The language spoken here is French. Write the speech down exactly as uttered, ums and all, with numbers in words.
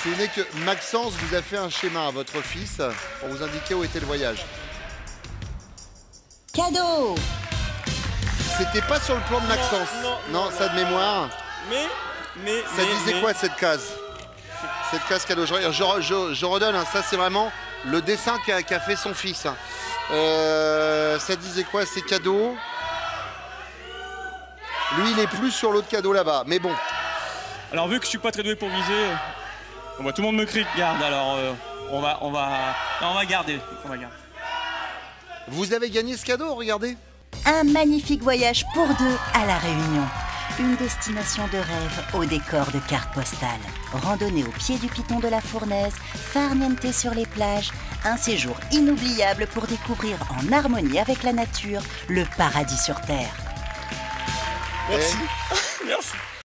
Souvenez que Maxence vous a fait un schéma à votre fils pour vous indiquer où était le voyage. Cadeau. C'était pas sur le plan de Maxence. Non, non, non, ça de mémoire. Mais, mais, Ça mais, disait mais... quoi cette case? Cette case cadeau. Je, je, je, je redonne, hein, ça c'est vraiment le dessin qu'a qu'a fait son fils. Euh, ça disait quoi ces cadeaux? Lui il est plus sur l'autre cadeau là-bas, mais bon. Alors vu que je suis pas très doué pour viser, bon, bah, tout le monde me crie garde, alors euh, on va on va non, on va garder. On va garder. Vous avez gagné ce cadeau, regardez. Un magnifique voyage pour deux à La Réunion. Une destination de rêve au décor de cartes postales. Randonnée au pied du piton de la Fournaise, farniente sur les plages, un séjour inoubliable pour découvrir en harmonie avec la nature le paradis sur terre. Merci. Merci.